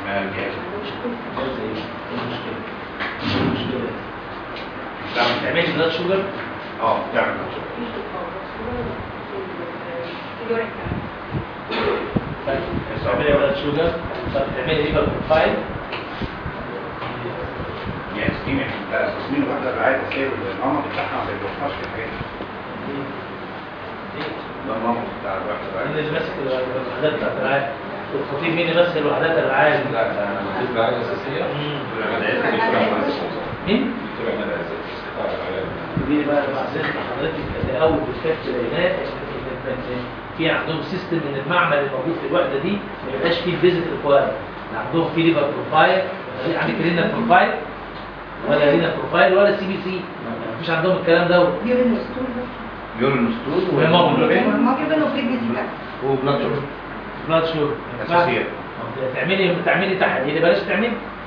الجهاز. جهاز ايه؟ ايه المشكله؟ ايه المشكله؟ تعملي بلاد شوجر؟ بتعمل بلاد شوجر. طيب تعملي بلاد شوجر، طب تعملي ليفر بروفايل؟ يعني سكيمة تصميم الوحدة الرعاية الأساسية النمط بتاعها ما بيوفرش في الحاجات دي. ده النمط بتاع الوحدة الرعاية. مين اللي ماسك الوحدات بتاعت الرعاية؟ الخطيب مين اللي ماسك الوحدات الرعاية؟ لا ده انا مدير الرعايه الاساسيه. مين؟ دكتور احمد عزت قطاع الرعايه. دي بقى بعزين حضرتك الاول بتكتب العناية ان في عندهم سيستم ان المعمل الموجود في الوحده دي ما يبقاش فيه الفيزيت ريكوايرد، عندهم في ليفر بروفايل، عندك رينا بروفايل ولا رينا بروفايل ولا سي بي سي، مفيش عندهم الكلام دوت. يورين ستول يورين ستول وهيموجلوبين وهيموجلوبين وكدني سكان وبلاد شوجر بلاد شوجر أساسية. تعملي تحاليل بلاش تعملي